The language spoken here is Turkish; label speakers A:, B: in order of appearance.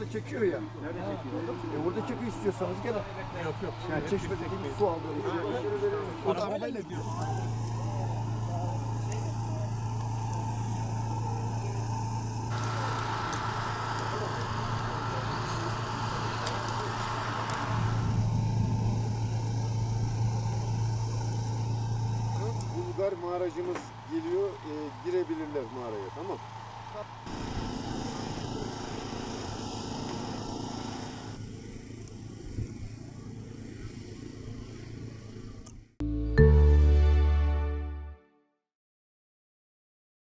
A: burada çekiyor ya.
B: Nerede çekiyor?
A: Burada çekiyor istiyorsanız gel.
B: Yok yok.
A: Yani çeşmedeki su aldığımız yer.
B: Arabayla gidiyorsun.
A: Bulgar mağaracımız geliyor, girebilirler mağaraya, tamam.